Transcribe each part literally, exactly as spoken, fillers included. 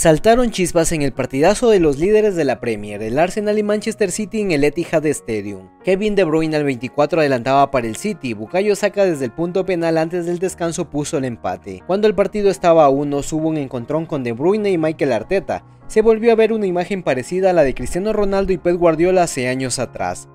Saltaron chispas en el partidazo de los líderes de la Premier, el Arsenal y Manchester City en el Etihad Stadium. Kevin De Bruyne al veinticuatro adelantaba para el City, Bukayo Saka desde el punto penal antes del descanso puso el empate. Cuando el partido estaba a uno hubo un encontrón con De Bruyne y Mikel Arteta. Se volvió a ver una imagen parecida a la de Cristiano Ronaldo y Pep Guardiola hace años atrás.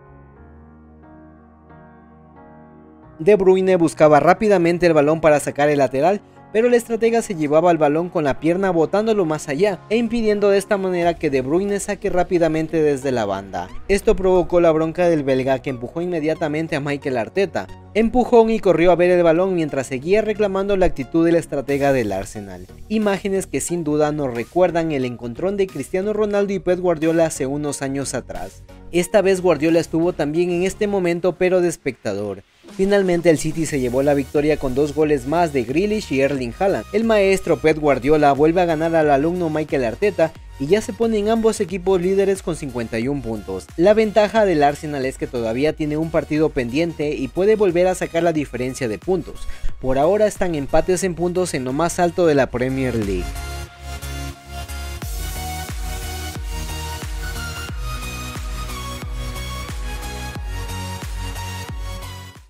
De Bruyne buscaba rápidamente el balón para sacar el lateral, pero el estratega se llevaba el balón con la pierna botándolo más allá e impidiendo de esta manera que De Bruyne saque rápidamente desde la banda. Esto provocó la bronca del belga, que empujó inmediatamente a Mikel Arteta. Empujón y corrió a ver el balón mientras seguía reclamando la actitud del estratega del Arsenal. Imágenes que sin duda nos recuerdan el encontrón de Cristiano Ronaldo y Pep Guardiola hace unos años atrás. Esta vez Guardiola estuvo también en este momento, pero de espectador. Finalmente el City se llevó la victoria con dos goles más de Grealish y Erling Haaland. El maestro Pep Guardiola vuelve a ganar al alumno Mikel Arteta y ya se ponen ambos equipos líderes con cincuenta y un puntos. La ventaja del Arsenal es que todavía tiene un partido pendiente y puede volver a sacar la diferencia de puntos. Por ahora están empates en puntos en lo más alto de la Premier League.